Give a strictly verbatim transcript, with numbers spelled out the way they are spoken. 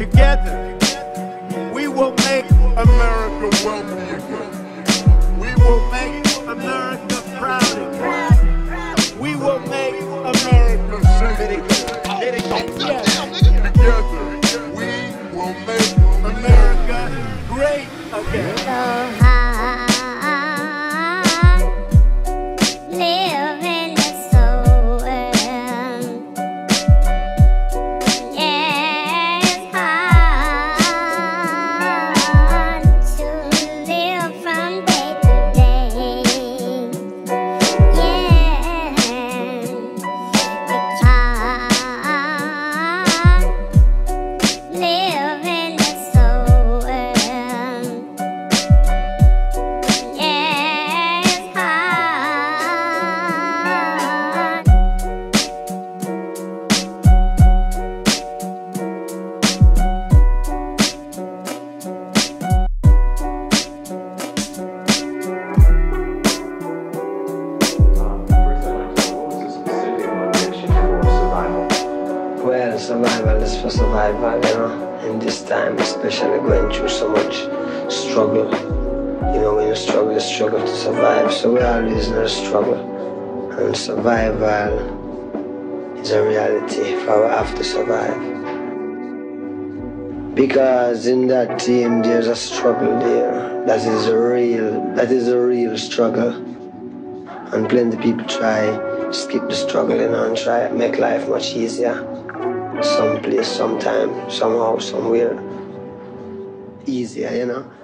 Together, we will make America wealthy again. We will make America proud again. We will make America safe again. Together, we will make America great again. So hard, living is so well. Yeah, it's hard to live from day to day. Yeah, it's hard, living is so well. Well, survival is for survival, you know, in this time, especially going through so much struggle. You know, when you struggle, you struggle to survive. So we're always in a struggle. And survival is a reality for we have to survive. Because in that team, there's a struggle there. That is a real, that is a real struggle. And plenty of people try to skip the struggle, you know, and try to make life much easier. Someplace, sometime, somehow, somewhere, easier, you know.